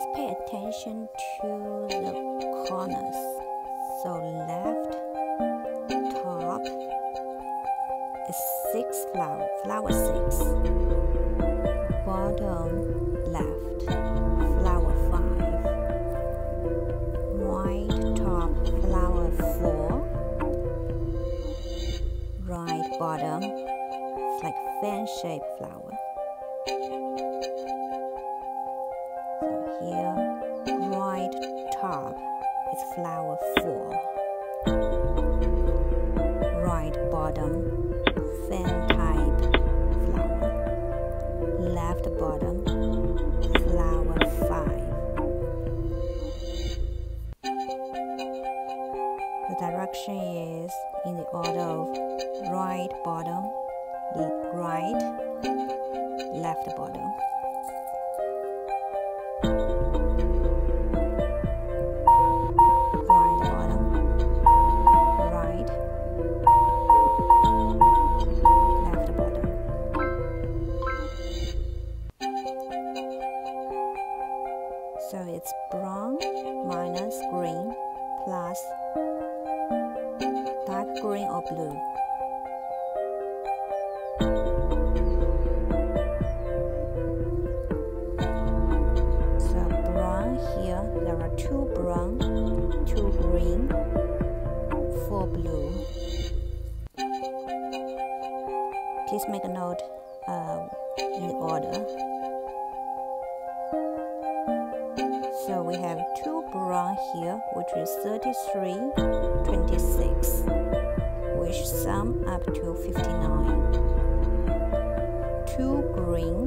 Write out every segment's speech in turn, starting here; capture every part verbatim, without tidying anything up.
Please pay attention to the corners. So left top is six flower, flower six. Bottom left, flower five. Right top, flower four. Right bottom, it's like fan-shaped flower. So here, right top is flower four. Right bottom, fan type flower. Left bottom, flower five. The direction is in the order of right bottom, right, left bottom. Right bottom, right, left bottom. So it's brown minus green plus dark green or blue. So brown here, there are two brown, two green, four blue. Please make a note uh, in the order. So we have two brown here, which is thirty-three, twenty-six, which sum up to fifty-nine. Two green,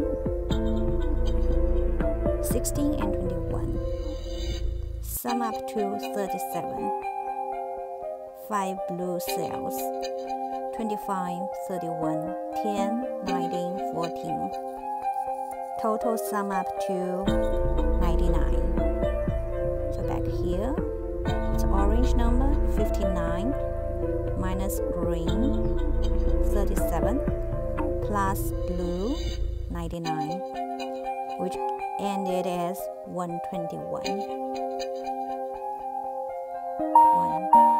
sixteen and twenty-one, sum up to thirty-seven. Five blue cells, twenty-five, thirty-one, ten, nineteen, fourteen. Total sum up to ninety-nine. So back here, it's orange number fifty-nine minus green thirty-seven plus blue ninety-nine, which ended as one twenty-one. One.